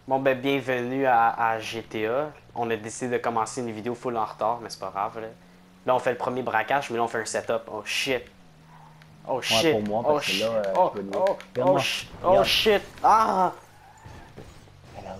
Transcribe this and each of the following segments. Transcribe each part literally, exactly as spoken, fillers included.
Bon, ben, bienvenue à, à G T A. On a décidé de commencer une vidéo full en retard, mais c'est pas grave, là. Là, on fait le premier braquage, mais là, on fait un setup. Oh shit. Oh Ouais, shit. pour moi, Oh parce que là, shit. euh, Oh, tu vas louer. oh, oh, Regarde-moi. shit. Oh Regarde. shit. Ah! Hello.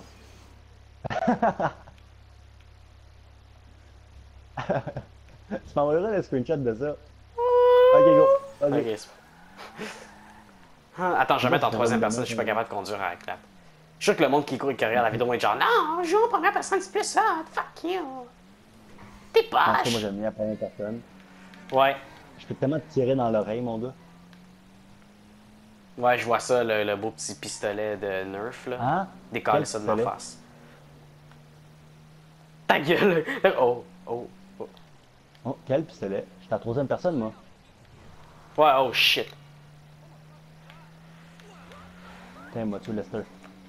Tu m'envoyeras le screenshot de ça. Ok, go. Ok, Vas-y. c'est ah, attends, je C'est vais quoi mettre en cette heroïne troisième de personne, moi, je suis pas ça? capable de conduire à la clap. Je suis sûr que le monde qui court et qui regarde la vidéo va être genre non, joue en première personne, c'est plus ça. Fuck you. T'es En tout cas, moi, poche. j'aime bien la première personne. Ouais. Je peux tellement te tirer dans l'oreille, mon gars. Ouais, je vois ça, le, le beau petit pistolet de Nerf, là. Hein? Décaler Quel ça de ma pistolet? face. Ta gueule! Oh, oh, oh. Oh, quel pistolet? Je suis la troisième personne, moi. Ouais, oh shit. Tiens, moi, tu Lester.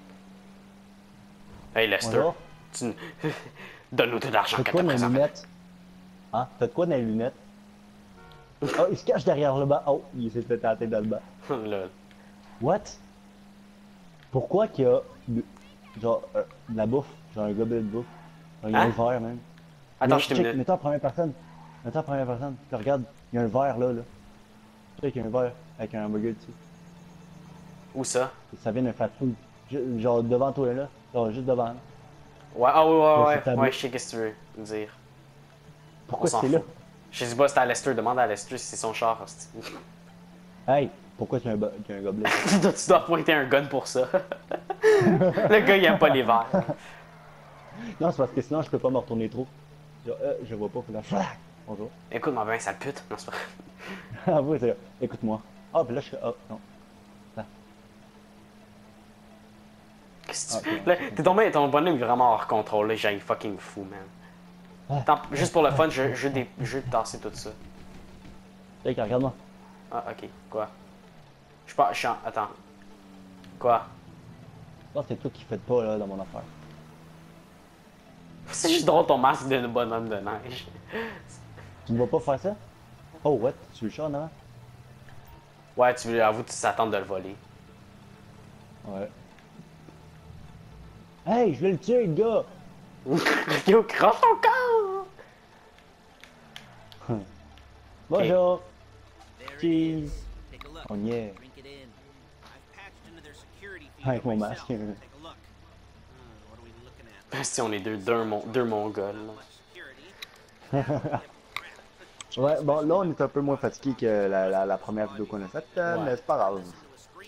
Hey Lester, Bonjour. tu... donne-nous tout l'argent T'as que de quoi t'as dans les présenté. lunettes? Hein? T'as de quoi dans les lunettes? Oh, il se cache derrière le bas. Oh, il s'est fait tenter dans le bas. Lol. What? Pourquoi qu'il y a de, genre euh, de la bouffe? Genre un gobelet de bouffe? Genre, il y a Hein? un verre même. Attends, Mais je te check, minute. mets-toi en première personne. Mets-toi en première personne. Tu regardes, il y a un verre là, là. Check, il y a un verre avec un hamburger dessus. Où ça? Et ça vient d'un fast food. Ju- Genre devant toi là. Genre juste devant. Là. Ouais, ah oui, ouais, Sur ouais, cette ouais, table. ouais, je sais qu'est-ce que tu veux me dire. On Pourquoi s'en c'est là? fout. Je sais pas, c'est à Lester, demande à Lester si c'est son char, hostie. Hey, pourquoi tu as un, bo- tu as un gobelet? tu, dois, tu dois pointer un gun pour ça. Le gars, il aime pas les verres. Non, c'est parce que sinon je peux pas me retourner trop. Genre, euh, je vois pas, faut la flac. Bonjour. Écoute, ma ben, sale pute. Non, c'est pas Ah oui, c'est écoute-moi. Ah, puis là je suis. Oh, non. Là. Qu'est-ce Ah, que tu ok, fais? Là, ouais, t'es tombé, ton bonhomme est vraiment hors contrôle, là, j'ai fucking fou, man. Ah, Attends, juste pour le fun, je, je, dé- je vais tasser tout ça. check, regarde-moi. Ah, ok, quoi? Je pas, je suis en... Attends. Quoi? Non, c'est toi qui fais pas là dans mon affaire. C'est juste drôle ton masque de bonhomme de neige. Tu me vas pas faire ça? Oh, what? Tu veux le chat en avant? Ouais, tu veux, avoue, tu t'attends de le voler. Ouais. Hey, je vais le tuer, le gars! Yo, crache ton corps! Bonjour! There it Cheese! is. Take a look. Oh yeah! Drink it in. I've patched into their security feed Avec mon myself. masque. Take a look. Hmm, what are we looking at? Si on est deux, deux, mon, deux mongols. là. Much security. Ouais, bon, là, on est un peu moins fatigué que la, la, la première vidéo qu'on a faite, euh, Ouais. mais c'est pas grave. Into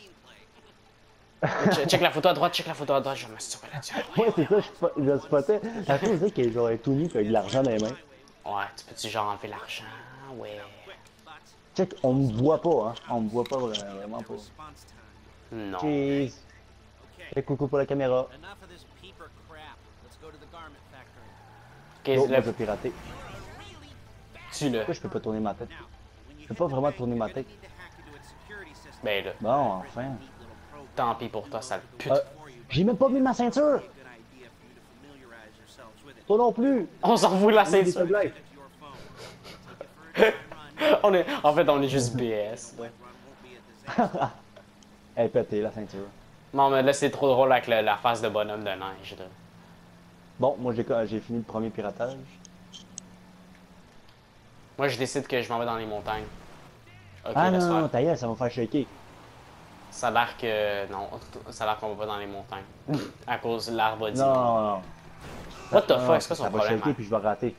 a screenplay. Che- check la photo à droite, check la photo à droite, je vais me sturer là-dessus. Ouais, c'est ça, je, spo- je spottais. La chose, c'est qu'elle est genre elle est tout nue, avec de l'argent dans les mains. Ouais, tu peux-tu genre enlever l'argent? Ouais. Check, on me voit pas, hein. On me voit pas vra- vraiment pas. Response time. Non. Cheese! Okay. Fais coucou pour la caméra. Enough of this peeper crap. Let's go to the garment factory. Ok, Go, moi, là, je vais pirater. tue-le. Pourquoi je peux pas tourner ma tête? Now, when you Je peux pas hit the vraiment bank, tourner ma you're gonna tête. need to hack into its security system. Ben là, Bon, enfin. Neat little program. tant pis pour toi, sale pute. Euh, j'ai même pas mis ma ceinture! Good idea for you to familiarize yourselves with it. Toi non plus! On s'en fout de la On est des ceinture. tablettes. Connect to your phone. Take it for a drive run. On est, en fait, on est juste B S. là. Run won't be a disaster. Elle est pétée, la ceinture. Non, mais là, c'est trop drôle avec le- la face de bonhomme de neige. Là. Bon, moi, j'ai j'ai fini le premier piratage. Moi, je décide que je m'en vais dans les montagnes. Ok, Ah laisse non, faire. non, ta gueule, ça va me faire shaker. Ça a l'air que. Non, ça a l'air qu'on va pas dans les montagnes. À cause de l'arbre dit. Non, non, non. What the Non, fuck, non, c'est quoi son ça va problème? shaker hein? puis je vais rater.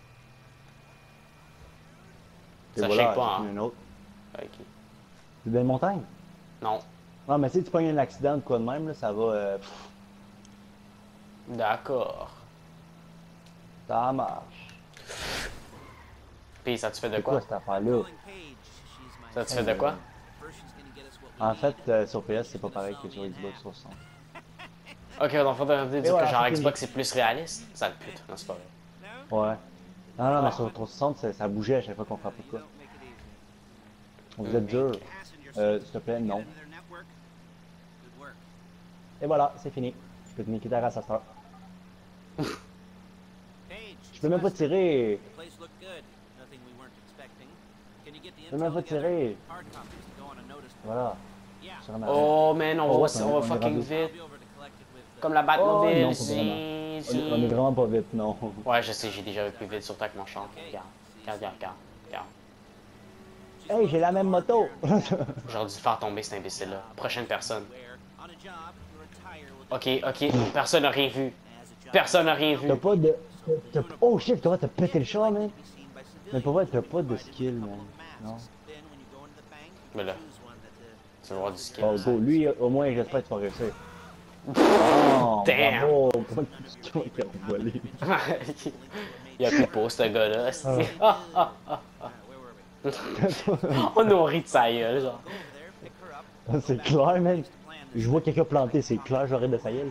Et Ça voilà, shake pas, j'ai hein? fini un autre. Ok. C'est des montagnes? Non. Non, mais si tu pognes un accident ou quoi de même, là, ça va. Euh, pff, D'accord. ça marche. Puis ça te fait de C'est quoi? quoi cette affaire-là? Calling Paige. She's my Ça te fait de quoi? First, she's gonna get us what we En need. fait, euh, sur P S, c'est pas pareil que sur Xbox trois cent. Ok, donc faut dire Et que voilà, genre c'est fini. Xbox c'est plus réaliste. Ça le pute, non, c'est pas vrai. Ouais. Non, non, mais Ah. sur trois cent soixante, ça, ça bougeait à chaque fois qu'on frappait quoi. Don't make it easy. On vous êtes dur. Passenger Euh, seats s'il te plaît, non. into their network. Good work. Et voilà, c'est fini. Je peux te niquer ta race à cette heure. Paige. Je peux même pas tirer. The place looked good. Nothing we weren't expecting. Can you get the Je peux même pas intel together? tirer. Hard copies to go on a notice board. Voilà. Yeah. Sur ma Oh man, on Oh, va, ouais, on va on est fucking rendu. vite. I'll be over to collect it with Comme la Oh, Batmobile, non, pas zi, vraiment. On est, zi. on est vraiment pas vite, non. Ouais, je sais, j'ai déjà plus vite, surtout avec mon char. Regarde, regarde, regarde, regarde. regarde. Hey, j'ai la même moto! J'aurais dû le faire tomber, cet imbécile-là. Prochaine personne. Where, on a job, you're a tire with Ok, ok, personne n'a rien vu. Personne n'a rien vu. T'as pas de. t'as- t'as- Oh shit, comment t'as pété le char, man? Mais pour vrai, t'as pas de skill, man. Non. Mais là, tu vas voir du skill. Oh, go, lui, au moins, j'espère que tu vas réussir. Oh, Damn. bravo! Comment tu comment tu as volé? Il a plus de peau, ce gars-là. Ah, ah, ah, ah. On nourrit de sa gueule, genre. C'est clair, man. Je vois quelqu'un planter, c'est clair, j'aurais de sa gueule.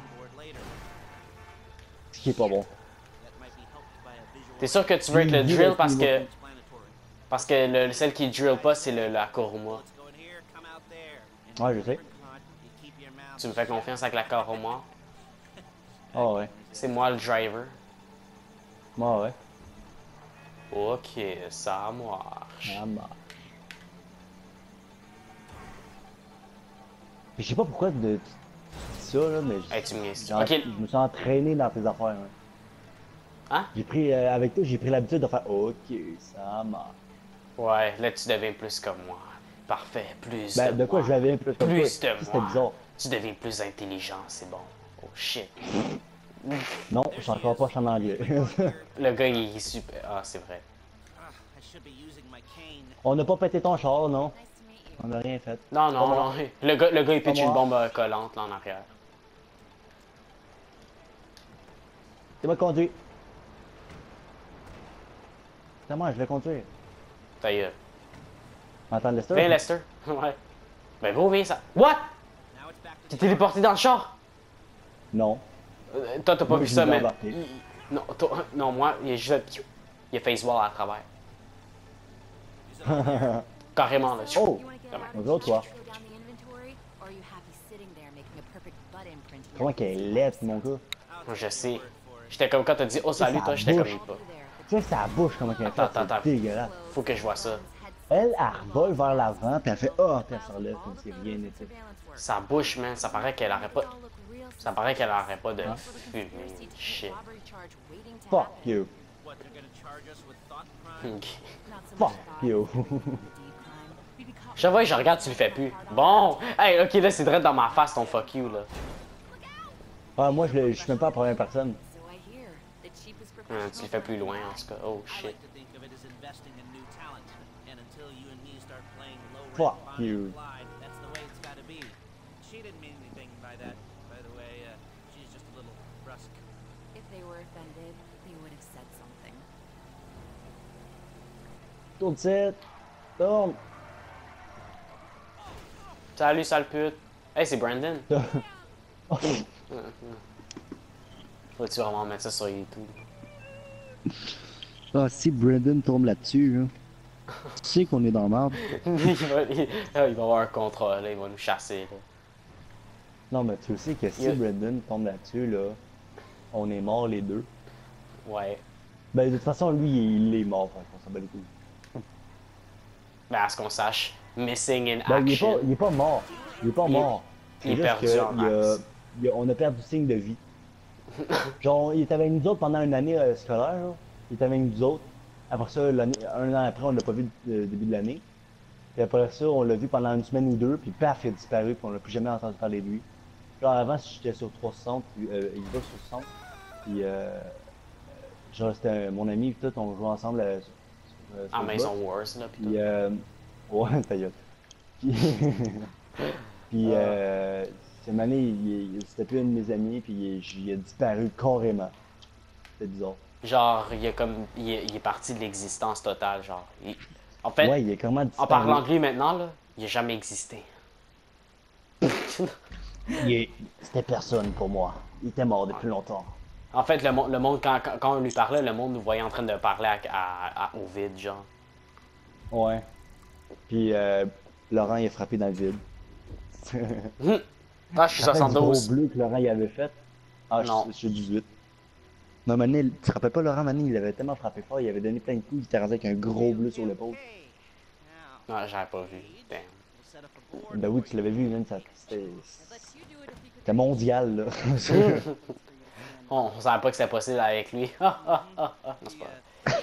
Ce qui est pas bon. T'es sûr que tu veux être le drill parce que. Parce que le, celle qui drill pas, c'est le, la Kuruma. Ouais, je sais. Tu me fais confiance avec la Kuruma? Ah ouais. C'est moi le driver. Ah ouais. Ok, ça marche. Ah bah. Je sais pas pourquoi de de ça, là, mais Hey, tu me niaises. genre, Ok. je me suis entraîné dans tes affaires. Hein. Hein? J'ai pris, euh, avec toi, j'ai pris l'habitude de faire OK, ça marche. Ouais, là tu deviens plus comme moi. Parfait, plus Ben, de, de quoi moi. je l'avais plus comme Plus toi? de C'était moi. bizarre. Tu deviens plus intelligent, c'est bon. Oh shit. Non, je suis encore pas en anglais. Le gars il est super. Ah, c'est vrai. I should be using my cane. On n'a pas pété ton char, non? On n'a rien fait. Non, non, Pas non. moi. Le gars, le gars il pitch Pas une moi. bombe euh, collante là en arrière. C'est moi qui conduis. C'est moi, je vais conduire. Ta gueule. M'entends Lester? Viens, Lester. Ouais. Ben, gros, viens ça. What? Now it's back to T'es téléporté dans le char? Non. Euh, toi, t'as pas Moi, vu je ça, l'ai mais. embarqué. Il- Non, toi- non, moi, il est juste. Piou. Il a face wall à travers. Carrément, là. Oh! Comment? Bonjour, toi. Comment qu'elle est laide, mon gars? Moi, je sais. J'étais comme quand t'as dit oh salut, toi, j'étais comme pas. Tu sais, sa bouche, comment qu'elle est faite, Attends, attends, c'est dégueulasse. Faut que je vois ça. Elle, elle revole vers l'avant, puis elle fait Ah, puis elle se relève comme si rien n'était. Sa bouche, man, ça paraît qu'elle arrête pas. Ça paraît qu'elle arrête pas de Hein? fumer. Shit. Fuck you. what they're gonna charge us with thought crime. Ok. Fuck you. Je vois, je regarde, tu le fais plus. Bon! Hey, ok, là, c'est direct dans ma face ton fuck you, là. Ah, moi, je, le- je suis même pas la première personne. Hum, tu le fais plus loin, en tout cas. Oh I shit. like to think of it as investing in new talent. And until you and me start playing low Fuck rent Bonnie you. and Clyde, that's the way it's gotta be. She didn't mean anything by that, by the way. Uh, she's just a little brusque. If they were offended, they would have said something. Tourne titre. Tourne. Salut, sale pute. Hey, c'est Brandon. Faut-tu vraiment mettre ça sur YouTube? Ah, si Brandon tombe là-dessus, là, tu sais qu'on est dans la merde. il, va, il, ah, il va avoir un contrat, là. Il va nous chasser, là. Non, mais tu sais que si Yeah. Brandon tombe là-dessus, là, on est morts les deux. Ouais. Ben, de toute façon, lui, il est mort, fait qu'on s'en bat les couilles. Ben, à ce qu'on sache. Missing in Ben, il est pas, action. il est pas mort. Il est pas Il- mort. il est C'est juste perdu que en il a- max. il a- on a perdu signe de vie. Genre, il était avec nous autres pendant une année euh, scolaire, là. Il était avec nous autres. Après ça, l'année- un an après, on l'a pas vu au début de l'année. Puis après ça, on l'a vu pendant une semaine ou deux, puis paf, il a disparu, puis on n'a plus jamais entendu parler de lui. Genre, avant, j'étais sur trois cent soixante, puis euh, il va sur cent. Puis, euh, genre, c'était un- mon ami, puis tout, on jouait ensemble euh, sur, sur, euh, sur En le Maison box. Wars, là. Pis tout. Puis, euh, ouais, ta gueule. Puis, puis euh, cette année, il, il- c'était plus un de mes amis, puis il, il a disparu carrément. C'était bizarre. Genre, il est comme. Il est, il est parti de l'existence totale, genre. Il- En fait, Ouais, il est comment en disparu. parlant de lui maintenant, là, il a jamais existé. Il est- C'était personne pour moi. Il était mort depuis longtemps. En fait, le, mon- le monde, quand, quand- quand on lui parlait, le monde nous voyait en train de parler à, à- à- au vide, genre. Ouais. Puis euh, Laurent, il est frappé dans le vide. Ah, je suis Tu te rappelles du gros soixante-douze. bleu que Laurent il avait fait? Ah, je- Non. je suis dix-huit. Non, Mané, tu te rappelles pas, Laurent Mané, il avait tellement frappé fort, il avait donné plein de coups, il était rendu avec un gros bleu sur l'épaule. Hey, now, Non, j'avais pas vu. Damn. we'll set up a board Ben oui, for tu l'avais vu, même, ça, c'était... I'd let you do it if you could C'était mondial, là. On, on savait pas que c'était possible avec lui. Ah, ah, ah, ah. Non, c'est pas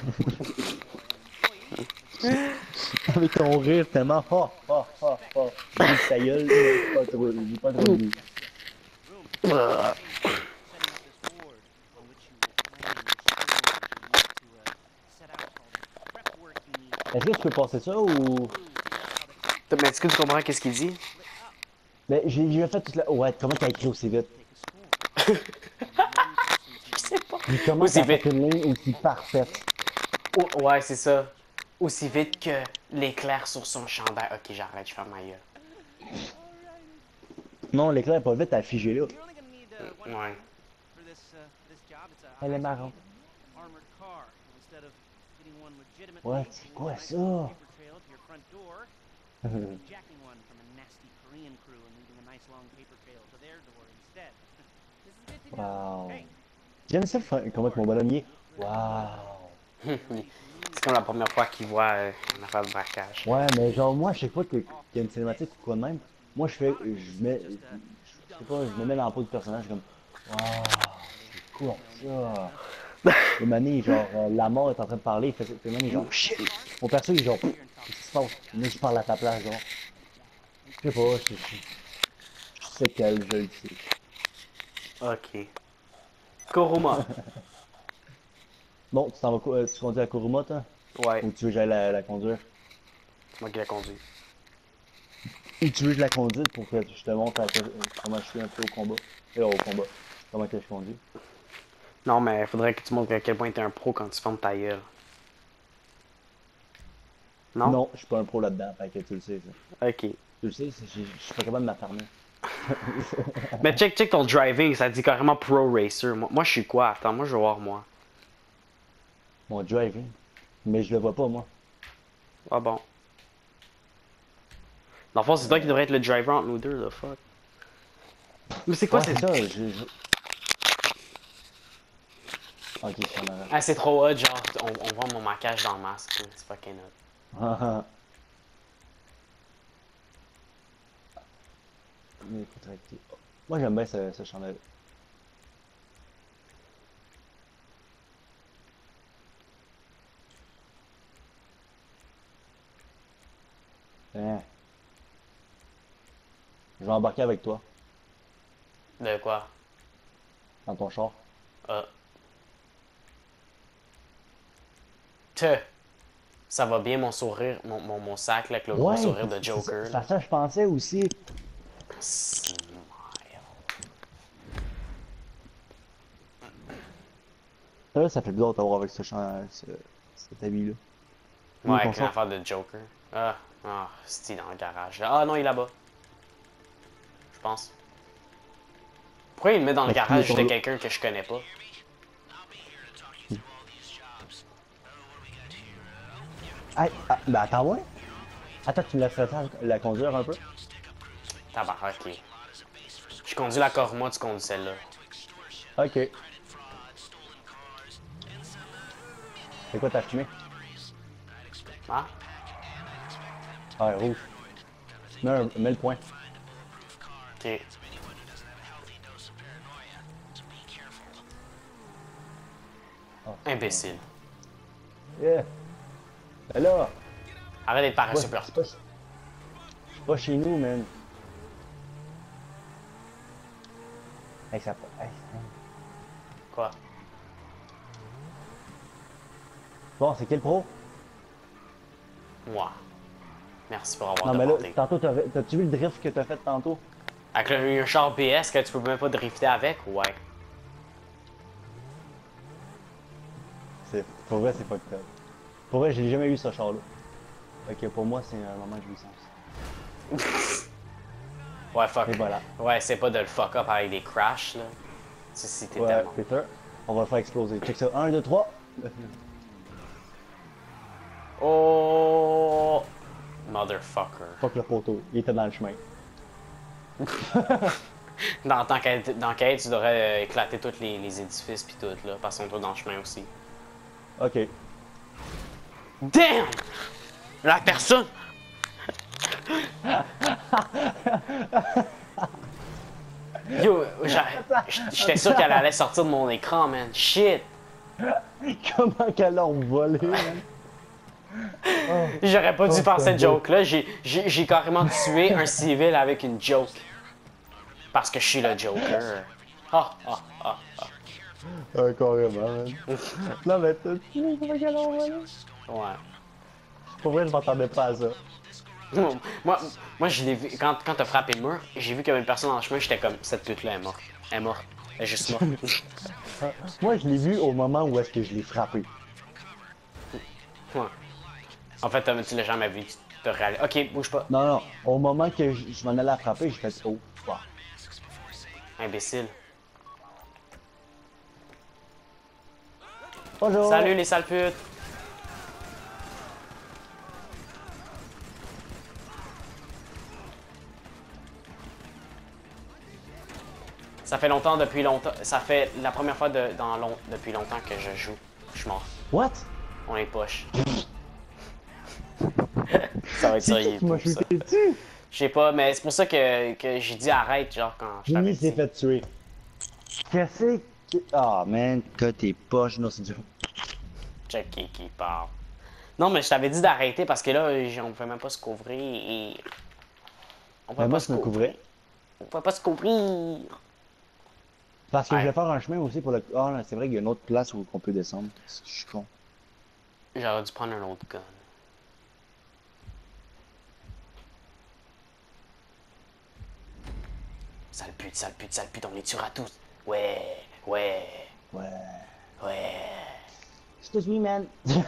vrai. Avec ton rire tellement ha ha ha ha. J'ai dit ta gueule, là, j'ai pas trop, j'ai pas trop dit. Ah. setting up this board on which you will plan your story. You need to uh, set out all the prep work you need to Est-ce que tu peux passer ça ou. do, figure out how the Mais est-ce que tu comprends qu'est-ce qu'il dit? Ben, j'ai déjà fait toute la. Ouais, comment t'as écrit aussi vite? take a score. Je sais pas. Puis comment Aussi t'as fait vite. une ligne aussi parfaite? Oh, ouais, c'est ça. Aussi vite que l'éclair sur son chandail. Ok, j'arrête, je ferme ma gueule. Non, l'éclair est pas vite à figer là. You're only gonna need uh, one Ouais. for this uh, this job. It's a Elle est high-speed marron. armored car. Instead of getting one legitimately, Ouais, c'est you quoi want a nice ça? little paper trail to your front door, jacking one from a nasty Korean crew and leaving a nice long paper trail to their door instead. This is good to go. Wow. Hey, J'aime ça fa- comment que mon bonhomme y est. Wow. C'est comme la première fois qu'il voit euh, une affaire de braquage. Ouais, mais genre, moi, à chaque fois que- qu'il y a une cinématique ou quoi de même, moi, je fais. Je mets. Je sais pas, je me mets dans la peau du personnage, comme. Wow, c'est cool ça. Le mané, genre, euh, la mort est en train de parler, il fait ça. Le mané, genre, shit. Mon perso, il est genre, qu'est-ce qui se passe? Moi, je parle à ta place, genre. Je sais pas, je, je, je sais qu'elle, je le sais. Ok. Kuruma. Bon, tu t'en vas, co- euh, tu conduis à Kuruma, toi? Ouais, Ou tu veux que j'aille la, la conduire? c'est moi qui l'ai conduit. Ou tu veux que je la conduise pour que je te montre à quel- comment je suis un peu au combat? Et au combat. Comment que je conduis? Non, mais il faudrait que tu montres à quel point t'es un pro quand tu fermes ta gueule. Non? Non, je suis pas un pro là-dedans, fait que tu le sais, ça. Ok. Tu le sais, c'est- je je suis pas capable de m'affermer. Mais check, check ton driving, ça dit carrément pro racer. Moi, moi je suis quoi? Attends, moi je vais voir moi. Mon driving. Mais je le vois pas, moi. Ah bon. Dans le fond, c'est toi qui devrais être le driver entre nous deux, là, fuck. Mais c'est quoi Ouais, cette... c'est ça, je... je- Ok, je suis en arrière. Ah, c'est trop hot, genre, on, on voit mon maquillage dans le masque, là. C'est fucking hot. Ah, ah. Mais écoute, recti- moi, j'aime bien ce, ce chandail. Hein. Je vais embarquer avec toi, De quoi? dans ton char. Ah. Te. Ça va bien mon sourire, mon, mon, mon sac, là, avec le gros sourire de c'est Joker, ça, là. c'est ça, je pensais aussi. Smile. Ça, ça fait bizarre de t'avoir avec ce champ, ce, cet habit-là. Où est Ouais, ton avec une char? affaire de Joker. Ah, ah, c'est dans le garage, là. Ah non, il est là-bas. Je pense. Pourquoi il le met dans le Parce qu'il garage est de ton- quelqu'un que je connais pas? Ah, ah, ben attends, ouais. Attends, tu me laisses la, la conduire un peu? Tabarnak, ok. Je conduis la Corma, tu conduis celle-là. Ok. C'est quoi t'as fumé? Ah? Ah, rouge. Mets, un- mets le point. Ok. Oh, Imbécile. Yeah. Ben là, Arrête d'être ouais, paresseux, c'est peur. pas, je suis pas chez nous, man. Hey, ça hey, hey. Quoi? Bon, c'est quel pro? Moi. Merci pour avoir Non, mais là, demandé. tantôt, t'as- t'as-tu vu le drift que t'as fait tantôt? Avec le, un char B S que tu peux même pas drifter avec? Ouais. C'est, pour vrai, c'est fucked up. Pour vrai, j'ai jamais eu ce char-là. Fait que pour moi, c'est un moment de jouissance. Ouais, fuck. Et voilà. Ouais, c'est pas de le fuck up avec des crashs, là. Si, si t'es Ouais, tellement... Peter, on va le faire exploser. Check ça. un, deux, trois. Oh! Motherfucker. Fuck le poteau. Il était dans le chemin. Dans tant qu'être, dans qu'être, tu devrais euh, éclater tous les, les édifices pis tout, là. Parce qu'on est dans le chemin aussi. Ok. Damn! La personne! Yo, j'a- j'étais sûr qu'elle allait sortir de mon écran, man. Shit! Comment qu'elle a volé, man? Oh. J'aurais pas dû Oh, faire c'est cette beau. joke-là. J'ai- J'ai j'ai carrément tué un civil avec une joke. Parce que je suis le Joker. Ah, ah, ah, ah. Ah, carrément, man. Non, mais t'as vu comment qu'elle a volé? Ouais. Pour vrai, je m'attendais pas à ça. Moi, moi je l'ai vu. Quand, quand t'as frappé le mur, j'ai vu qu'il y avait une personne dans le chemin, j'étais comme, cette pute-là est morte. Elle est morte. Elle est juste morte. Ah, moi, je l'ai vu au moment où est-ce que je l'ai frappé. Ouais. En fait, euh, tu l'as jamais vu. Tu te réalises. Ok, bouge pas. Non, non. Au moment que je, je m'en allais la frapper, j'ai fait oh, fuck. Imbécile. Bonjour. Salut les sales putes. Ça fait longtemps, depuis longtemps. Ça fait la première fois de, dans long, depuis longtemps que je joue. Je suis mort. What? On est poche. Ça va être sur C'est qui qui m'a YouTube, ça. shooté dessus? Je sais pas, mais c'est pour ça que, que j'ai dit arrête, genre, quand je t'avais Jimmy s'est dit. fait tuer. Qu'est-ce que. Ah, man, que t'es poche, non, c'est dur. Check qui, qui parle. Non, mais je t'avais dit d'arrêter parce que là, j- on ne pouvait même pas se couvrir et. On Mais pouvait moi, pas je se me couvrir. couvrais. On pouvait pas se couvrir. Parce que Ouais. je vais faire un chemin aussi pour le. Ah, non, c'est vrai qu'il y a une autre place où on peut descendre. Je suis con. J'aurais dû prendre un autre gun. Sale pute, sale pute, sale pute, on les tuera tous. Ouais, ouais, Ouais. ouais. Je te suis, man.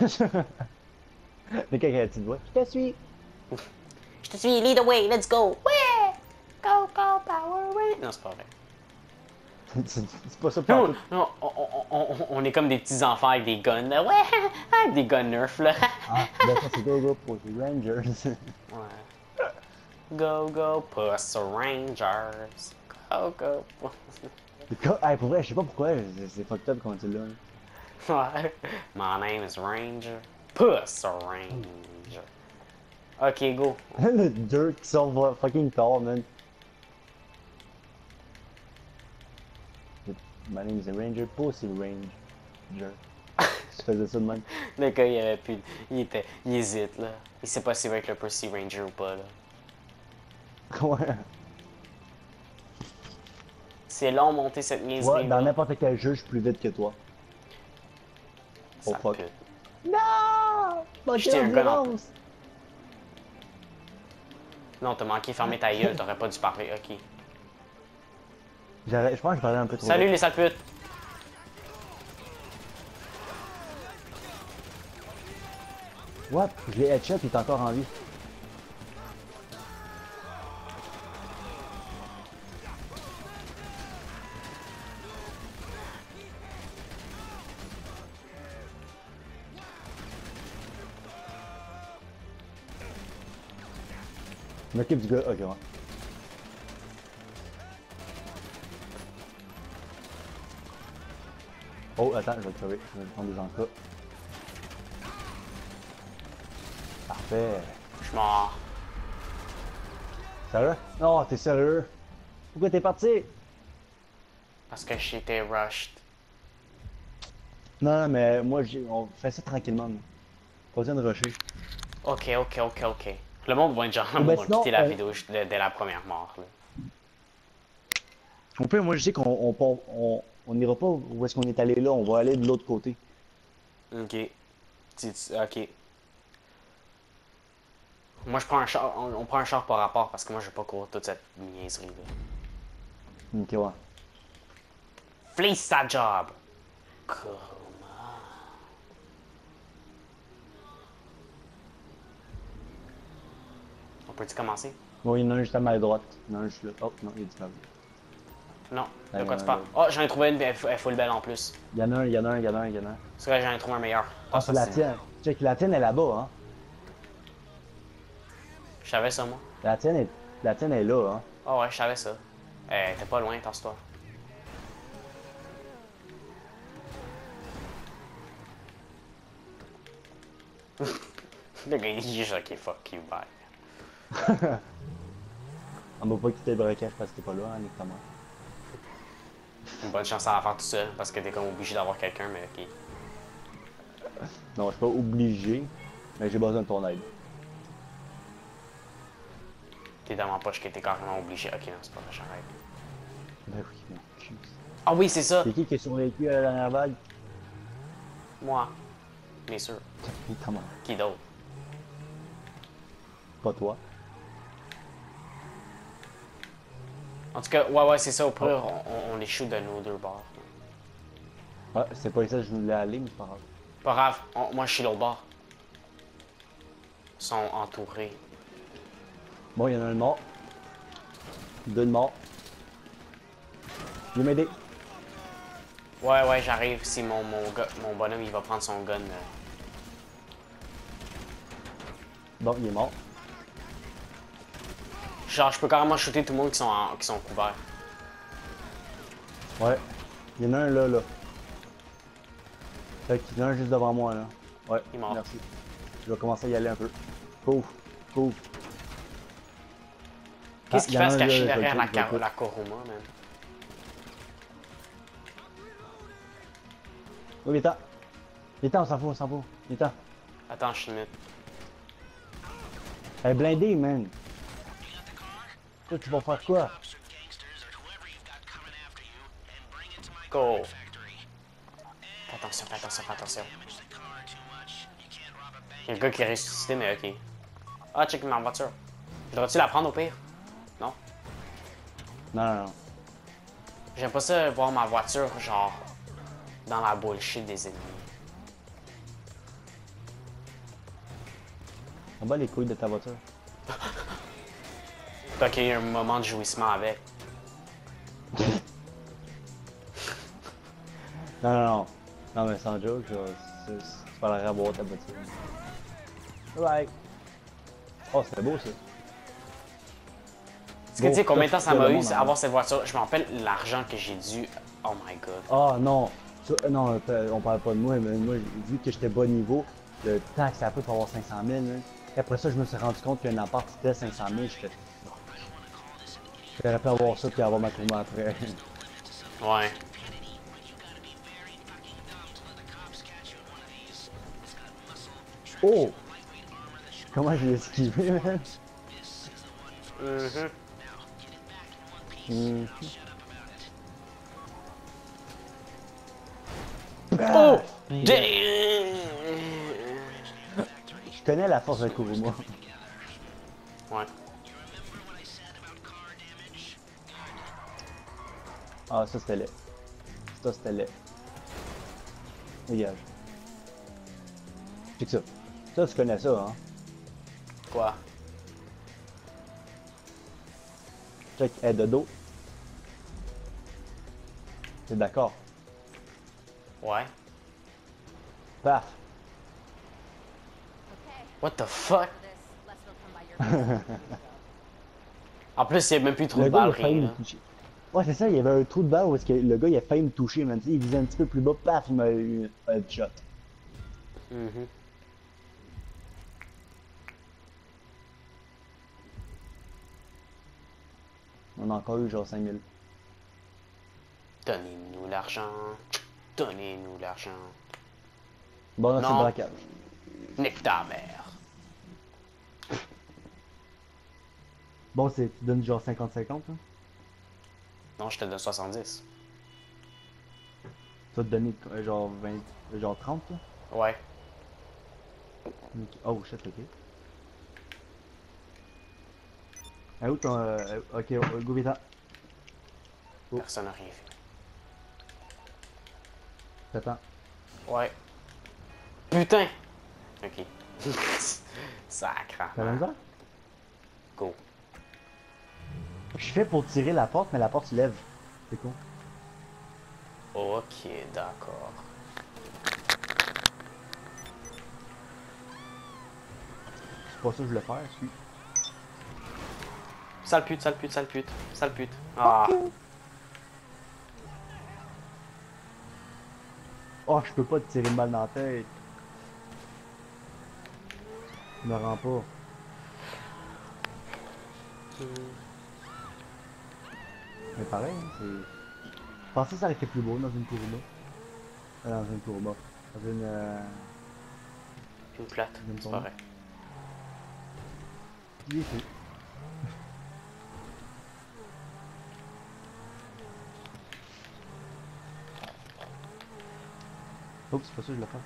Mais quelqu'un a la petite voix. Je te suis. Je te suis, lead the way, let's go. Ouais! Go, go, power, way. Non, c'est pas vrai. C'est pas ça Non, partout. non, on, on- on- on est comme des petits enfants avec des guns, là. Ouais, avec des guns nerfs, là. Ah, ben ça, c'est Go Go pour les Rangers. Ouais. Go, go, Puss Rangers. Go, go, Puss. Hey, pour vrai, je sais pas pourquoi, c'est c'est fucked up quand tu l'as. Ouais. My name is Ranger. Puss Ranger. Ok, go. Le dirt qui sort va- fucking tard, man. My name is a Ranger, Pussy Ranger. Tu faisais ça de même. Le gars, il avait plus. Il était. Il hésite, là. Il sait pas s'il va être le Pussy Ranger ou pas, là. Ouais. C'est long monter cette Ouais, niaiserie. dans n'importe quel jeu, je suis plus vite que toi. Oh fuck. Non! Je tiens un gun en d'endurance! Non, t'as manqué fermer ta gueule, t'aurais pas dû parler, ok. J'arrête- Je pense que je parlais un peu trop Salut vite. les sales putes! What? Je l'ai headshot, il est encore en vie. Je m'occupe du gars. Ok, ouais. Oh, attends, je vais te sauver. Je vais prendre des encas. Parfait. Je suis mort. Sérieux? Non, t'es sérieux? Pourquoi t'es parti? Parce que j'étais rushed. Non, non, mais moi, j'ai- on fait ça tranquillement. nous. Pas besoin de rusher. Ok, ok, ok, ok. Le monde va être genre, le ben monde va sinon, quitter la on- vidéo juste dès, dès la première mort, là. On peut, moi, je dis qu'on on, on, on, on ira pas où est-ce qu'on est allé là, on va aller de l'autre côté. Ok. Tu- tu- ok. Moi, je prends un char, on, on prend un char par rapport parce que moi, je vais pas courir toute cette niaiserie, là. Ok, ouais. Fleece ta job! Comment? On peut-tu commencer? Bon, il y en a un juste à ma droite. Il y en a un juste là. Oh, non, il est disparu. Non, de Euh, quoi tu parles? Oh, j'en ai trouvé une, elle, elle est full belle en plus. Il y en a un, il y en a un, il y en a un, il y en a un. C'est vrai, j'en ai trouvé un meilleur. Ah, c'est la tienne. Check, la tienne est là-bas, hein. Je savais ça, moi. La tienne est, la tienne est là, hein. Ah ouais, je savais ça. Euh, t'es pas loin, tasse-toi. Le gars, il est juste ok, fuck you, bye. On va pas quitter le braquage parce que t'es pas là, hein, Nick Thomas. Une bonne chance à la faire tout seul, parce que t'es comme obligé d'avoir quelqu'un, mais ok. Non, je suis pas obligé, mais j'ai besoin de ton aide. T'es dans ma poche que t'es carrément obligé. Ok, non, c'est pas vrai, j'arrête. Ben oui, mon cul. Ah oui, c'est ça! C'est qui qui est survécu à la dernière vague? Moi. Bien sûr. Comment? Qui d'autre? Pas toi. En tout cas, ouais, ouais, c'est ça. Au pire, on, on, on les shoot de nos deux bords. Ouais, c'est pas ça que je voulais aller, mais c'est pas grave. Pas grave, on- moi je suis l'autre bord. Ils sont entourés. Bon, il y en a un mort. Deux de mort. Viens m'aider. Ouais, ouais, j'arrive. Si mon, mon, gars- mon bonhomme il va prendre son gun. euh. Bon, il est mort. Genre, je peux carrément shooter tout le monde qui sont, en- qui sont couverts. Ouais. Il y en a un là, là. Fait qu'il y en a un juste devant moi, là. Ouais, Il est mort. merci. Je vais commencer à y aller un peu. Couvre, couvre. Qu'est-ce Ah, qu'il y en a fait se un là, cacher je vais derrière le la, couper, je vais le Ka- couper. la Koruma, man? Oh, il est temps. Il est temps, on s'en fout, on s'en fout. Il est temps. Attends, je suis une minute. Elle est blindée, man. Toi, tu vas faire quoi? Go! Fais attention, fais attention, fais attention. Il y a un gars qui est ressuscité, mais ok. Ah, check ma voiture. Devrais-tu la prendre au pire? Non? Non, non, non. J'aime pas ça voir ma voiture, genre, dans la bullshit des ennemis. On bat les couilles de ta voiture. Toi qui as eu un moment de jouissement avec. Non, non, non. Non, mais sans joke, genre, c'est- c'est- tu parlerais à boire ta voiture. Bye. Oh, c'était beau, ça. Est-ce que tu sais combien de temps ça m'a eu à avoir cette voiture? Je me rappelle l'argent que j'ai dû. Oh my god. Ah non, ça, euh, non, euh, on parle pas de moi, mais moi, vu que j'étais bas niveau, le temps que ça a pris pour avoir cinq cent mille, là, et après ça, je me suis rendu compte qu'un appart c'était cinq cent mille, j'étais... J'aurais pu avoir ça puis avoir ma tournée après. Ouais. Oh! Comment j'ai esquivé, man? Mhm. Mhm. Oh! Je Damn! connais la force de Kuruma. Ouais. Ah, ça c'était laid. Ça c'était laid. Dégage. C'est que ça. Ça, tu connais ça, hein? Quoi? Check, aide de dos. T'es d'accord? Ouais. Paf! Okay. What the fuck? This, let's not come by your place. En plus, il y a même plus trop Le de gars, il a balles, failli rien. me là. toucher. Ouais, c'est ça, il y avait un trou de balle où est-ce que le gars, il a failli me toucher, man. Tu sais, il visait un petit peu plus bas, paf, il m'a eu un headshot. Mhm. On a encore eu genre cinq mille. Donnez-nous l'argent. Donnez-nous l'argent. Bon, là, c'est Non. le braquage. Nique ta mère. Bon, c'est, tu donnes genre cinquante cinquante, hein? Non, je te donne soixante-dix. Tu vas te donner euh, genre vingt, euh, genre trente, là? Ouais. Ok. Oh shit, ok. Ah, où ton. Euh, ok, euh, go vite. Oh. Personne n'a rien fait. T'attends. Ouais. Putain! Ok. Sacre. T'as la misère? Go. Je fais pour tirer la porte, mais la porte se lève. C'est con. Ok, d'accord. C'est pas ça que je voulais faire, suis. Sale pute, sale pute, sale pute, sale pute. Ah. Oh, je peux pas te tirer une balle dans la tête. Je me rends pas. Mais pareil, hein, c'est. pensais que ça aurait été plus beau dans une Kuruma. Euh, dans une Kuruma. Dans une... Euh... Une plate, J'aime c'est ton pas nom. vrai. Il est fait. Oups, c'est pas ça que je le fais.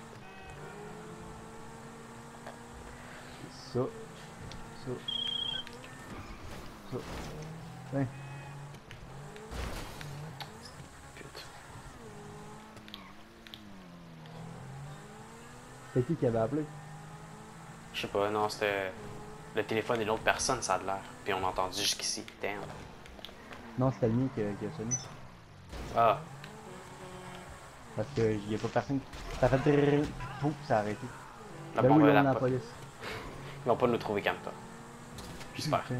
Ça. Ça. Ça. Tiens. Putain. C'est qui qui avait appelé? Je sais pas, non, c'était le téléphone d'une autre personne, ça a de l'air. Puis on a entendu jusqu'ici. Damn. Non, c'était le mien qui, a- qui a sonné. Ah, Parce que y a pas personne qui... Ça a fait drrrr, pouf, ça a arrêté. la Ben bombe oui, à on est la en po- police. Ils vont pas nous trouver comme toi. J'espère. Putain.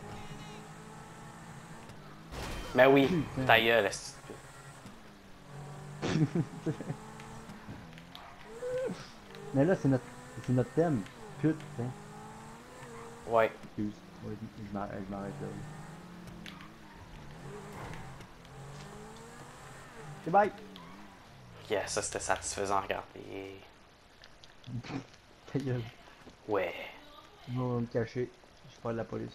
Mais oui, Putain. ta gueule, est-ce que- Mais là, c'est notre... c'est notre thème. Putain. Ouais. Excuse. Ouais, je m'arrête je m'arrête là. C'est bye! Yeah, ça c'était satisfaisant à regarder. Ta gueule. Ouais. Je vais me cacher. Je suis pas de la police.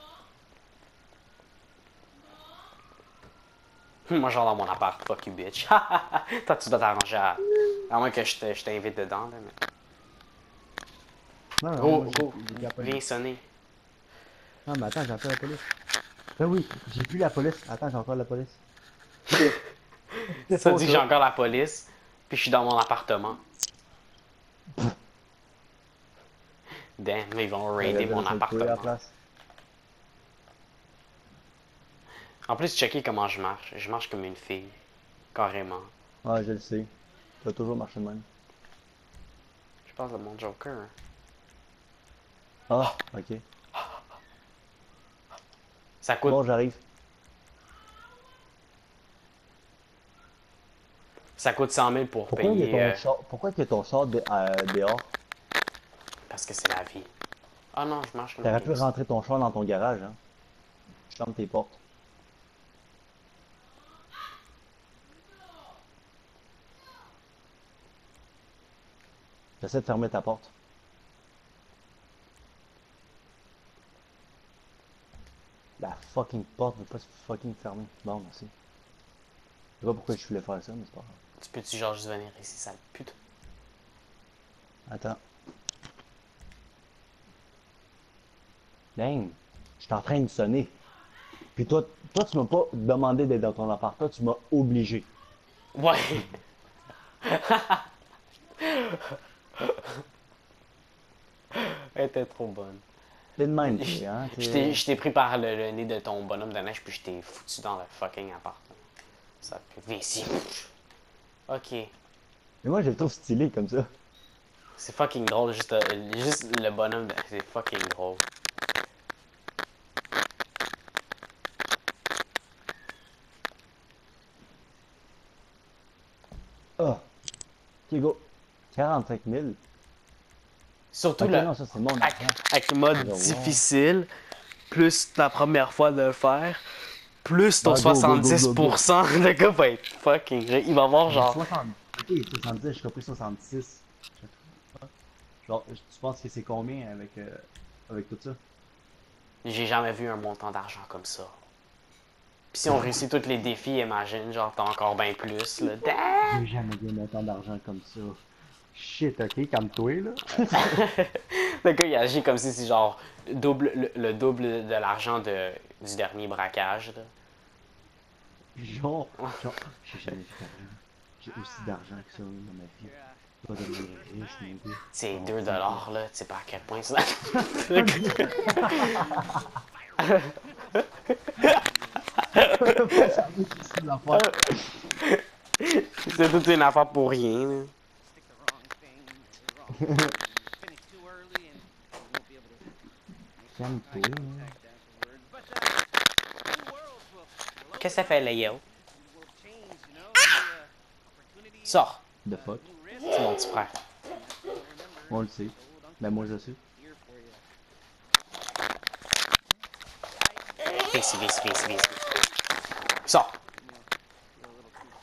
Moi, genre dans mon appart, fuck you, bitch. Toi, tu dois t'arranger à. À moins que je te- je t'invite dedans, là. Mais... Non, non, Gros, moi, j'ai- gros, j'ai plus la viens police. sonner. Non, mais attends, j'ai encore la police. Ben oui, j'ai plus la police. Attends, j'ai encore la police. Ça dit que j'ai encore la police, puis je suis dans mon appartement. Damn, mais ils vont raider mon appartement. En plus, checker comment je marche. Je marche comme une fille. Carrément. Ah, je le sais. Tu vas toujours marcher de même. Je pense de mon Joker. hein. Ah, ok. Ça coûte, Bon, j'arrive. ça coûte cent mille pour Pourquoi il y a payer. ton euh, char, pourquoi il y a ton char de, euh, dehors? parce que c'est la vie. Ah non, je marche comme T'aurais une pu fille. rentrer ton char dans ton garage, hein. Je ferme tes portes. J'essaie de fermer ta porte. La fucking porte veut pas se fucking fermer. Bon, merci. Je sais pas pourquoi je voulais faire ça, mais c'est pas grave. Tu peux-tu genre juste venir ici, sale pute? Attends. Dang. Je suis en train de sonner. Puis toi, toi tu m'as pas demandé d'être dans ton appart. Toi, tu m'as obligé. Ouais! Elle était trop bonne. T'es de même, Je tu hein. je t'ai je t'ai pris par le, le nez de ton bonhomme de neige, puis je t'ai foutu dans le fucking appart. Ça fait viens ici. Ok. Mais moi, je le trouve stylé comme ça. C'est fucking drôle, juste, euh, juste le bonhomme de. C'est fucking drôle. Ah. Ok, go. quarante-cinq mille. Surtout Ok, le, non, ça, c'est mon avec, argent. avec le mode Oh, wow. difficile, plus ta première fois de le faire, plus ton Ah, go, go, go, soixante-dix pour cent, go, le gars va être fucking. Il va avoir genre. soixante. Ok, soixante-dix, je compris soixante-six. Genre, tu penses que c'est combien avec, euh, avec tout ça? J'ai jamais vu un montant d'argent comme ça. Pis si on réussit tous les défis, imagine, genre t'as encore bien plus, là. Damn! J'ai jamais vu un montant d'argent comme ça. Shit, ok, calme-toi, là. Le gars, il agit comme si c'est genre double, le, le double de l'argent de, du dernier braquage, là. Genre, genre, j'ai jamais vu d'argent. J'ai aussi d'argent que ça dans ma vie. Je vais devenir riche, mon gars. C'est Oh, deux dollars, là. Tu sais pas à quel point ça. C'est l'affaire. C'est toute une affaire pour rien, là. Stick the wrong thing, or wrong. Finish too early, and you won't be able to Calme-toi, eye là. contact afterward. But uh, new worlds will, will Qu'est-ce que ça fait, Léo? open, will change, you know. New, uh, opportunities, Sors! The fuck? new risks. C'est mon petit frère. Remember, On le sait. Ben moi je sais. here for you. Viens ici, viens ici, viens ici, viens ici. Sors! You'll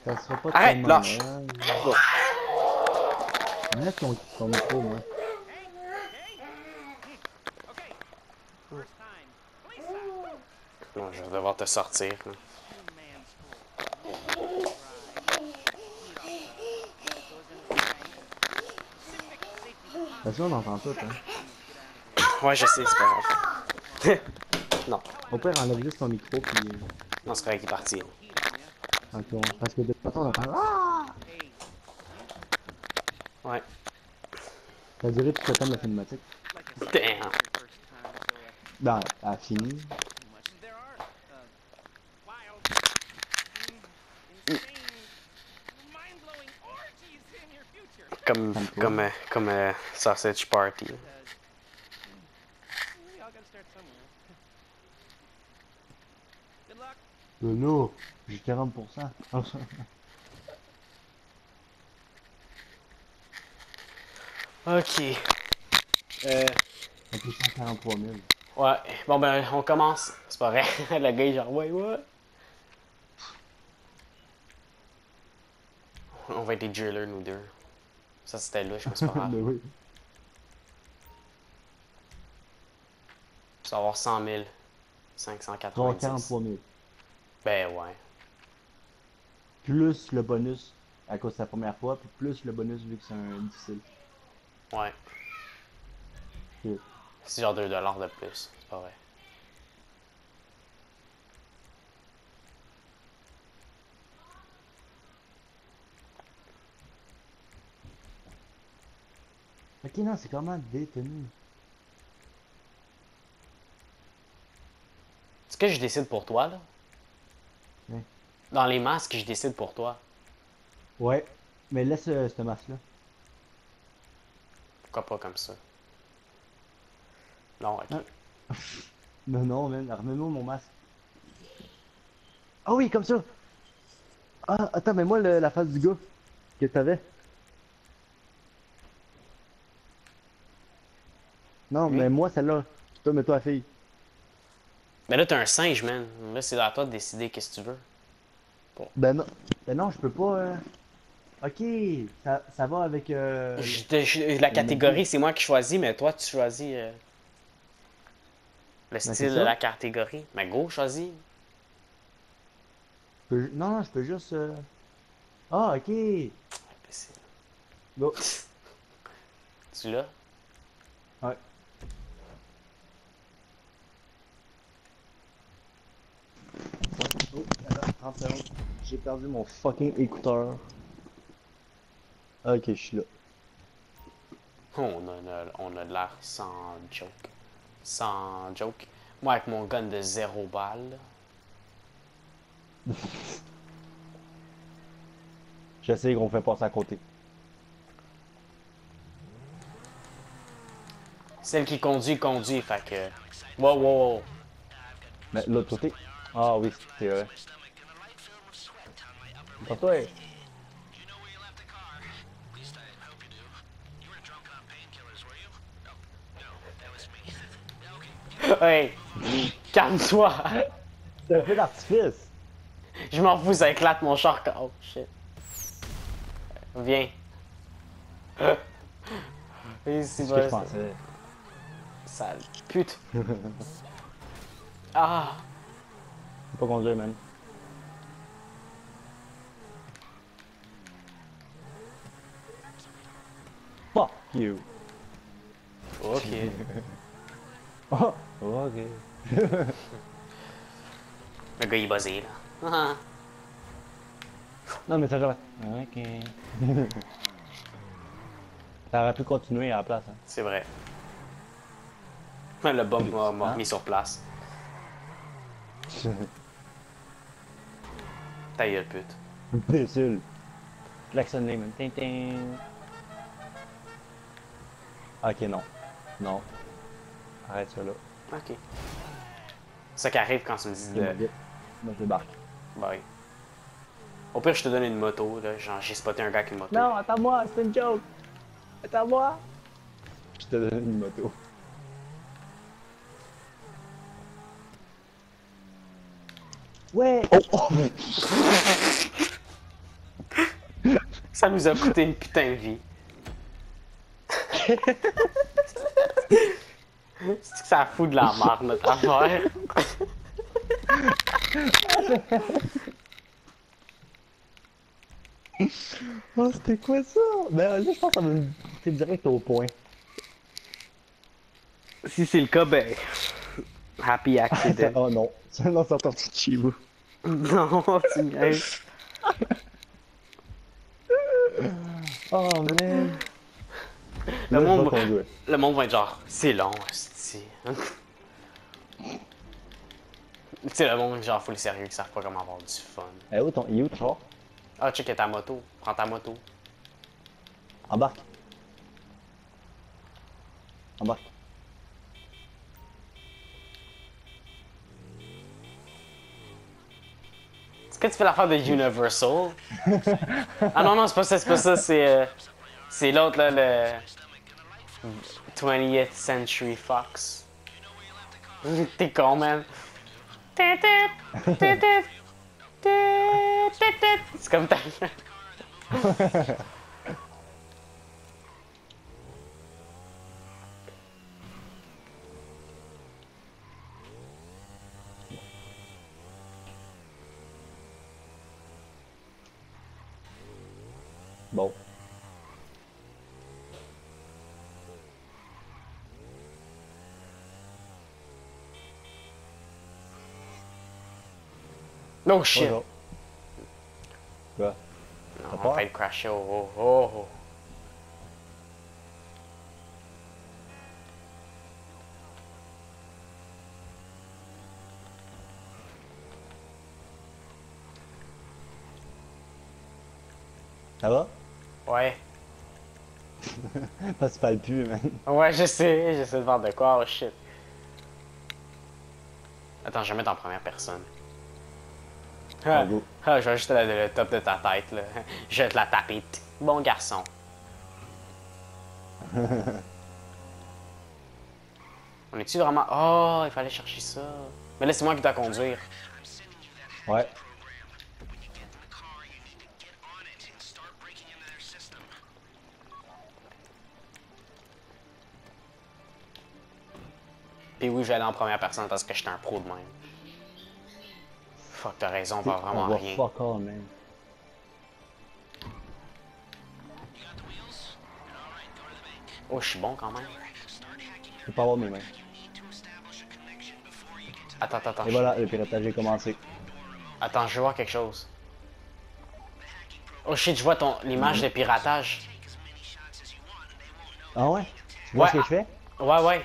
Ça sera pas Arrête, tellement lâche. long. Oh. Laisse ton, ton micro, moi. Hey, hey. Hmm. Okay. First time. Police stop. Non, je vais devoir te sortir. Là. Two man's full. Dry. Heat up. Goes into the tank. Pacific safety deposit. Parce qu'on entend tout, hein. Get out of Ouais, je sais, c'est pas grave. Non, Au pire, enlève juste ton micro, puis... non, c'est correct, il est parti. here. Heat on ya. Ok, on- parce que de toute façon, on entend... Ah! Hey. Ouais. Ça a duré tout le temps de la cinématique. Like I said, Damn. it's your first time, so uh, Ben, elle a fini. too much. There are uh, wild, mm, insane, mind-blowing orgies in your future. Comme, comme, euh, comme euh, Sausage Party. Uh, we all gotta start somewhere. Good luck. Le lot, j'ai quarante pour cent. Ok. Euh, Un peu cent quarante-trois mille. ouais, bon ben, on commence. C'est pas vrai. Le gars, il est genre, ouais, ouais. On va être des drillers, nous deux. Ça, c'était louche, mais c'est pas grave. Ben oui. Tu vas avoir cent mille. cinq cent Genre quatre-vingt-dix. quarante-trois mille. Ben ouais. Plus le bonus à cause de sa première fois, puis plus le bonus vu que c'est un difficile. Ouais. Ok. C'est genre deux dollars de plus. C'est pas vrai. Ok, non, c'est comment détenu. Est-ce que je décide pour toi, là? Oui. Dans les masques, je décide pour toi. Ouais, mais laisse euh, ce masque-là. Pourquoi pas comme ça? Non, ok. Ah. Non, non, man, remets-moi mon masque. Ah oui, comme ça! Ah, attends, mais moi, le- la face du gars que t'avais. Non, Oui. mais moi, celle-là. Toi, mets-toi la fille. Mais là, t'es un singe, man. Là, c'est à toi de décider qu'est-ce que tu veux. Ben non, ben non, je peux pas. euh, Ok, ça, ça va avec. Euh... Je te- je- la catégorie, c'est moi qui choisis, mais toi, tu choisis euh, le c'est style de ça. la catégorie. Mais go, choisis. je peux- Non, non, je peux juste. euh, Ah, ok. Imbécile. Go. Tu l'as? Ouais. Oh, attends, trente secondes. J'ai perdu mon fucking écouteur. Ok, je suis là. On a, on a de l'air sans joke. Sans joke. Moi, avec mon gun de zéro balle. Je sais qu'on fait passer à côté. Celle qui conduit, conduit, fait que... Wow, wow, wow. Mais l'autre côté. Ah oui, c'est vrai. Pas toi. hein. Hey! Calme-toi! C'est un feu d'artifice. Je m'en fous, ça éclate mon char. Oh, shit. Viens. Oui, c'est C'est ce que vrai, je ça. pensais. Sale pute. Ah! Faut pas conduire, man. Fuck you. Ok. Oh, ok. Le gars, il est buzzé, là. Ah. Non, mais ça va. Ok. Ça aurait pu continuer à la place. Hein. C'est vrai. Le bug m'a m'a Hein? remis sur place. Ta gueule, pute. Imbécile. Klaxon les man. Tintin. Ok, non. Non. Arrête ça là. Ok. C'est ça qui arrive quand tu me dis C'est de... ma vie. Moi, je débarque. Bye. Au pire, je te donne une moto, là. Genre, j'ai spoté un gars avec une moto. Non, attends-moi, c'est une joke. Attends-moi. Je te donne une moto. Ouais. Oh, oh. Ça nous a coûté une putain de vie. C'est que ça fout de la merde, notre affaire. Oh, c'était quoi ça? Ben là, je pense que ça va me pousser direct au point. Si c'est le cas, ben... Happy accident. Oh non, ça non, ça sorti de chez vous. Non, tu me niaises. Oh man. Le Là, je monde, vais conduire. le monde va être genre, c'est long, c'est. Tu sais, le monde, genre, faut le sérieux, qui savent pas comment avoir du fun. Eh où ton, il est où ton char? Ah, check ta moto. Prends ta moto. Embarque. Embarque. Est-ce que tu fais l'affaire de Universal? Ah non, non, c'est pas ça, c'est pas ça, c'est. euh, c'est l'autre, là, le. twentieth Century Fox. T'es con, man. C'est comme ta. Bon. No shit. Bonjour. Quoi? Non, T'as on peur? va être crashé. Oh, oh, oh, oh. Ça va? Ouais. Parce que tu parles plus, man. Ouais, je sais. J'essaie de voir de quoi. Oh shit. Attends, je vais mettre en première personne. Ah, Ah, go. ah, je vais juste le, le top de ta tête, là. Je vais te la taper. Bon garçon. On est-tu vraiment... Oh, il fallait chercher ça. Mais là, c'est moi qui dois conduire. Ouais. Puis oui, je vais aller en première personne parce que j'étais un pro de même. Fuck, t'as raison, on va vraiment On va rien. fuck all, man. Oh, je suis bon quand même. Je peux pas avoir mes mains. Attends, attends, attends. Et voilà, le piratage est commencé. Attends, je veux voir quelque chose. Oh shit, je vois ton l'image de piratage. Ah ouais? Tu vois Ouais. ce que je fais? Ouais, ouais.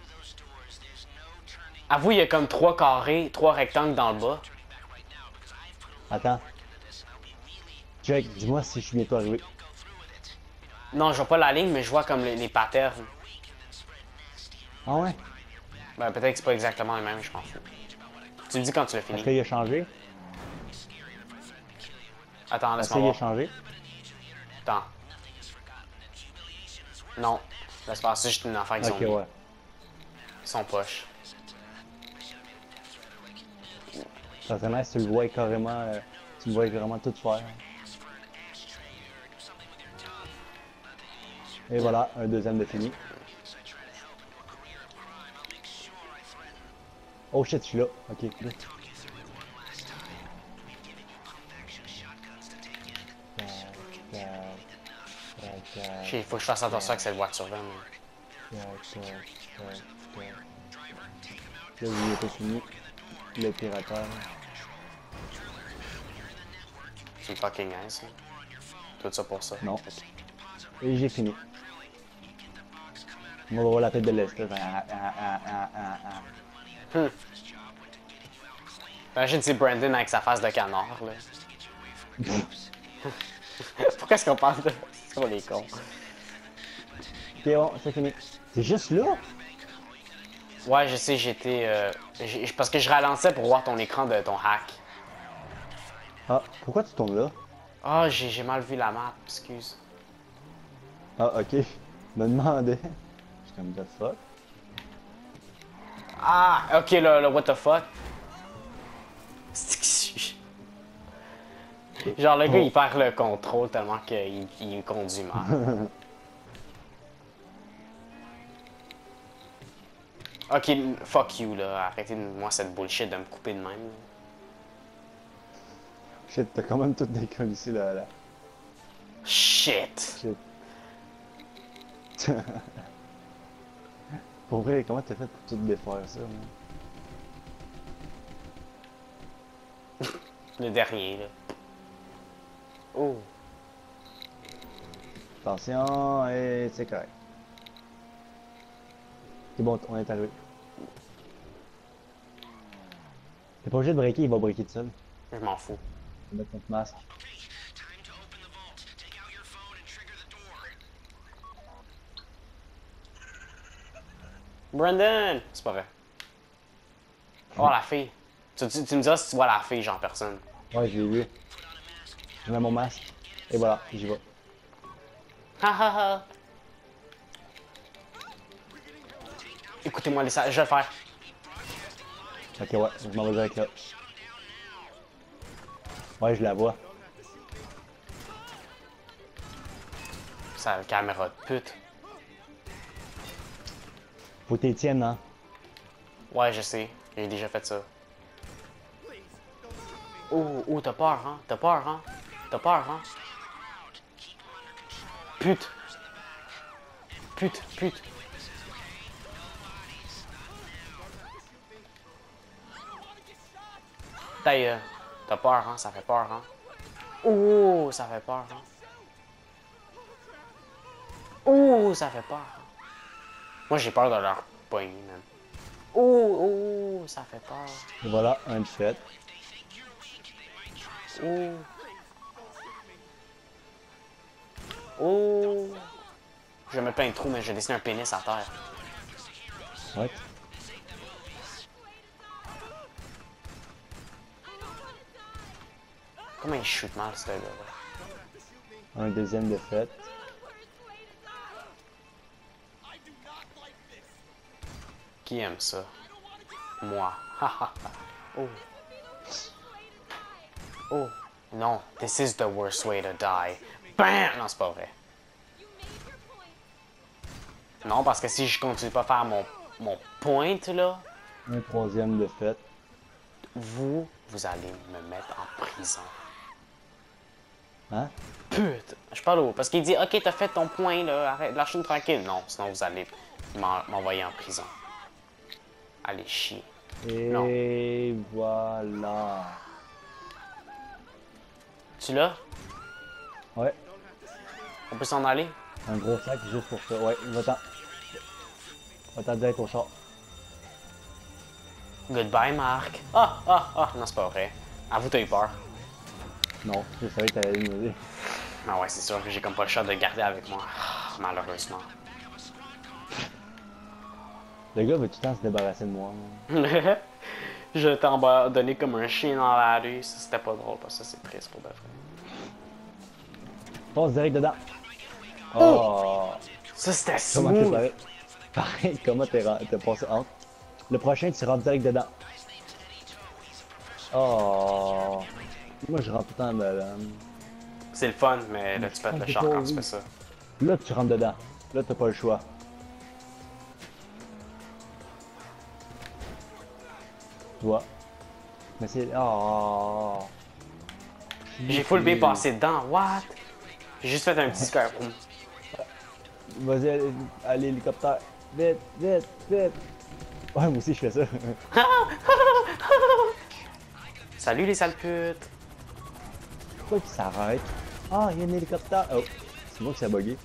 Avoue, il y a comme trois carrés, trois rectangles dans le bas. Attends. Check, dis-moi si je suis bientôt arrivé. Non, je vois pas la ligne, mais je vois comme les, les patterns. Ah ouais? Ben, peut-être que c'est pas exactement les mêmes, je m'en fous. Tu me dis quand tu l'as Est-ce fini. qu'il a changé? Attends, Est-ce laisse-moi qu'il a voir. changé? Attends. Non. Laisse faire, c'est juste une affaire qu'ils Ok, ont mis. ouais. Ils sont poches. Ça serait nice si tu le vois carrément, euh, tu le vois vraiment tout faire. Et voilà, un deuxième de fini. Oh shit, je suis là. Ok, là. Shit, il faut que je fasse attention avec cette voiture-là. mais- Là, il n'est pas fini. Le piratage. C'est une fucking ass. là. Tout ça pour ça. Non. Et j'ai fini. On va voir la tête de l'Est. là. Ah, ah, ah, ah, ah, ah. Hmm. Imagine c'est Brandon avec sa face de canard, là. Pourquoi est-ce qu'on parle de... On est cons. Ok, bon, c'est fini. C'est juste là? Ouais, je sais, j'étais... euh, j'ai- parce que je ralentissais pour voir ton écran de ton hack. Ah, pourquoi tu tombes là? Ah, j'ai j'ai mal vu la map, excuse. Ah, ok. Je me demandais. Je suis comme, the fuck? Ah, ok, le, le what the fuck. C'est que je- Genre, le gars, Oh. il perd le contrôle tellement qu'il il conduit mal. Ok, fuck you, là. Arrêtez de moi cette bullshit de me couper de même. Shit, t'as quand même tout décollé ici, là. là. Shit! Shit. Pour vrai, comment t'as fait pour tout défaire ça, man? Le dernier, là. Oh! Attention, et c'est correct. C'est bon, on est arrivé. T'es pas obligé de breaker, il va breaker tout seul. Je m'en fous. On va mettre notre masque. Brandon! C'est pas vrai. Oh, la fille. Tu, tu, tu me diras si tu vois la fille, genre personne. Ouais, je l'ai vu. Je mets mon masque. Et voilà, j'y vais. Ha ha ha! Écoutez-moi, les sa- je vais le faire. Ok, ouais, je m'en vais direct là. Ouais, je la vois. Ça, la caméra de pute. Faut que t'es tiennes, hein. Ouais, je sais. J'ai déjà fait ça. Oh, oh, t'as peur, hein? T'as peur, hein? T'as peur, hein? Pute! Pute, pute! T'as T'as peur, hein? Ça fait peur, hein? Oh, ça fait peur, hein? Oh, ça fait peur. Hein? Moi, j'ai peur de leur poignée, man. Oh, oh, ça fait peur. Et voilà, un de fait. Oh. Oh. Je vais mettre plein de trous, mais je vais dessiner un pénis à terre. Ouais. Comment il shoot mal, ce gars-là? Un deuxième de fait. Qui aime ça? Moi. Oh. Oh. Non. This is the worst way to die. Bam! Non, c'est pas vrai. Non, parce que si je continue pas à faire mon, mon point, là, Un troisième de fait. vous, vous allez me mettre en prison. Hein? Putain, je parle où? Parce qu'il dit, ok, t'as fait ton point, là, arrête, lâche-nous tranquille. Non, sinon vous allez m'en- m'envoyer en prison. Allez, chier. Et voilà. Tu l'as? Ouais. On peut s'en aller? Un gros sac juste pour ça. Ouais, va-t'en. Va-t'en direct au char. Goodbye, Marc. Ah, ah, ah, non, c'est pas vrai. Avoue, t'as eu peur. Non, je savais que t'allais me dire. Ah ouais, c'est sûr que j'ai comme pas le choix de le garder avec moi. Ah, malheureusement. Le gars veut tout le temps se débarrasser de moi. Man. Je t'ai abandonné comme un chien dans la rue. Ça, c'était pas drôle, parce que ça, c'est triste pour de vrai. Passe direct dedans. Oh! Ça, c'était Comment t'es smooth. pareil? Pareil, comment t'es ra- t'es passé entre? Le prochain, tu rentres direct dedans. Oh! Moi, je rentre tout le temps dedans. C'est le fun, mais là, tu pètes le char quand tu fais ça. Là, tu rentres dedans. Là, t'as pas le choix. Toi. Mais c'est... Oh! J'ai full B passé dedans. What? J'ai juste fait un petit square. Vas-y, allez, allez, hélicoptère. Vite, vite, vite. Ouais, moi aussi, je fais ça. Salut les sales putes. Pourquoi il s'arrête? Ah, il y a un hélicoptère. Oh, c'est moi que ça a bugué.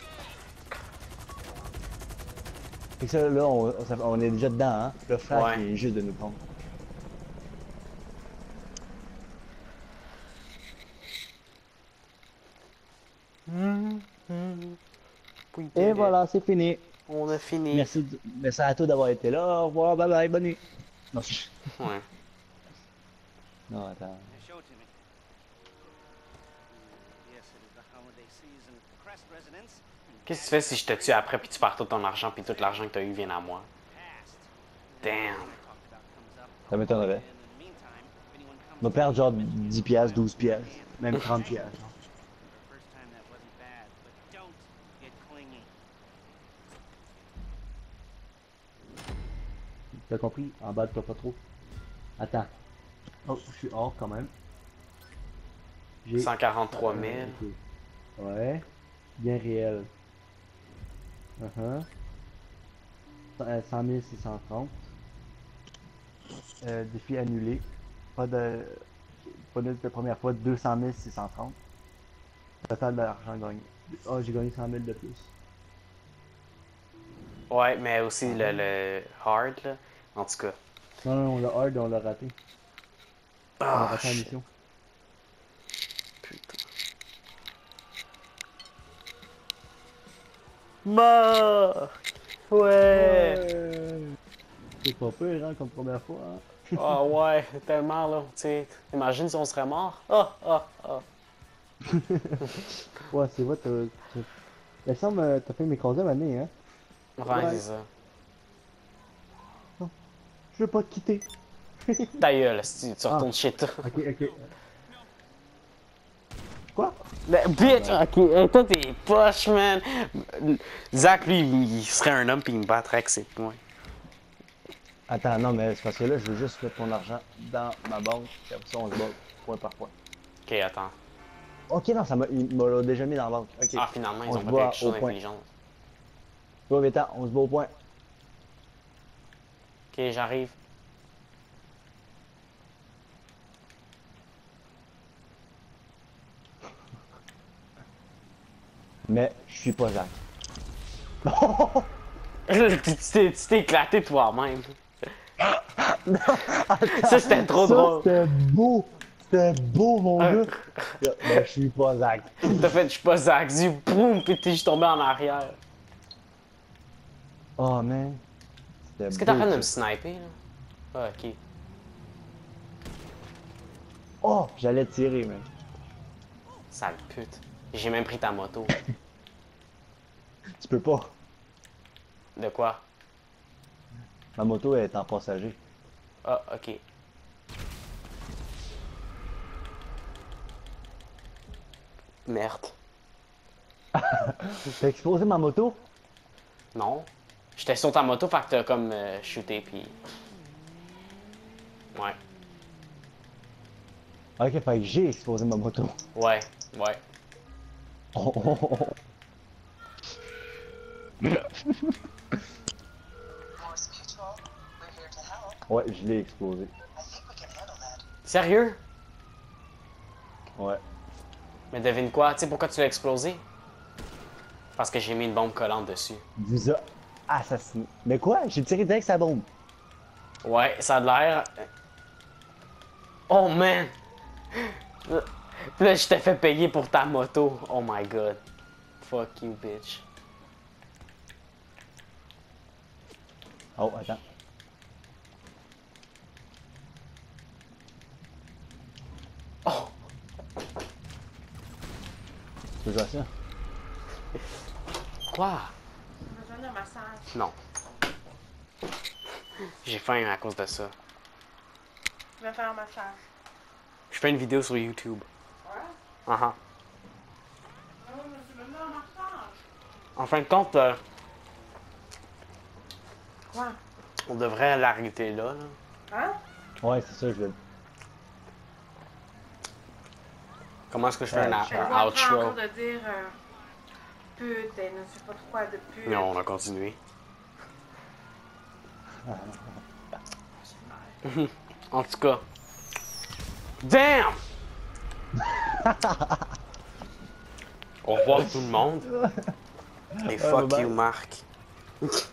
Fait que ça, là, on, ça- on est déjà dedans, hein. Le frère Ouais. qui est juste de nous prendre. Et voilà, c'est fini. On a fini. Merci, de- merci à toi d'avoir été là. Au revoir, bye bye, bonne nuit. Non, je- Ouais. non attends. Show it to me. Yes, it is the holiday season. Crest residence. Qu'est-ce que tu fais si je te tue après puis tu perds tout ton argent puis tout l'argent que t'as eu vient à moi? Past. Damn. Talked about comes up. Ça m'étonnerait. And in the meantime, if anyone comes On va perdre genre dix piastres, douze piastres. Même trente piastres. For the first time, that wasn't bad, but don't get clingy. T'as compris? Emballe-toi pas trop. Attends. Oh, je suis hors quand même. J'ai... cent quarante-trois mille. Euh, ok. Ouais. Bien réel. Uh-huh. Euh, cent mille six cent trente. Euh, défi annulé. Pas de... Pas de la première fois, deux cent mille six cent trente. Total d'argent gagné. Oh, j'ai gagné cent mille de plus. Ouais, mais aussi le, le hard, là. En tout cas. Non, non, on l'a hard, on l'a raté. On a Ah, raté la shit. mission. Putain. Mort! Ouais! C'est pas pire, hein, comme première fois. Hein? Ah ouais, tellement là. Tu sais, imagine si on serait mort. Ah, ah, ah. Ouais, c'est vrai, t'as... t'as- Il me semble que t'as fait mes troisième année, hein? Ouais, Ouais. c'est ça. Je veux pas te quitter. Ta gueule, si tu Ah. retournes chez toi. Ok, ok. Quoi? Mais bitch, ok, hey, toi t'es poche, man. Zach, lui, il il serait un homme pis il me battrait avec ses poings. Attends, non, mais c'est parce que là, je veux juste mettre ton argent dans ma banque, puis après ça, on se bat point par point. Ok, attends. Ok, non, ça m'a, il me l'a déjà mis dans la banque. Ok. Ah, finalement, ils On ont se pas bat quelque chose au point. d'intelligent. Toi, Vétan, on se bat au point. Ok, j'arrive. Mais je suis pas Zach. tu t'es tu t'es éclaté toi-même. Ça, c'était trop Ça, drôle. C'était beau. C'était beau, mon Ah. gars. Mais je suis pas Zach. T'as fait, je suis pas Zach, du boum, pis t'es juste tombé en arrière. Oh, man. C'était Est-ce que t'es en beau, train de me ça. sniper, là? Ah, ok. Oh, j'allais tirer, man. Sale pute. J'ai même pris ta moto. Tu peux pas. De quoi? Ma moto est en passager. Ah, ok. Merde. T'as explosé ma moto? Non. J'étais sur ta moto, fait que t'as comme euh, shooté, pis... Ouais. Ok, fait que j'ai explosé ma moto. Ouais, ouais. Oh, oh, oh, oh. Force Mutual, we're here to help. Ouais, je l'ai explosé. I think we can handle that. Sérieux? Ouais. Mais devine quoi? Tu sais pourquoi tu l'as explosé? Parce que j'ai mis une bombe collante dessus. Vous a assassiné. Mais quoi? J'ai tiré direct sa bombe. Ouais, ça a l'air... Oh, man! Puis là, je t'ai fait payer pour ta moto. Oh my god. Fuck you, bitch. Oh, attends. Oh! Tu veux jouer à ça? Quoi? J'ai besoin d'un massage. Non. J'ai faim à cause de ça. Je vais faire un massage. Je fais une vidéo sur YouTube. Ouais? Uh -huh. Non, mais tu veux un massage? En fin de compte, euh, Quoi? on devrait l'arrêter là, là. Hein? Ouais, c'est ça, je l'ai. Comment est-ce que je fais Ouais, un, Je suis un en train outro? encore de dire euh, pute et ne sais pas trop quoi de pute. Non, on a continué. En tout cas. Damn! Au revoir tout le monde. Et fuck bye. you, Marc.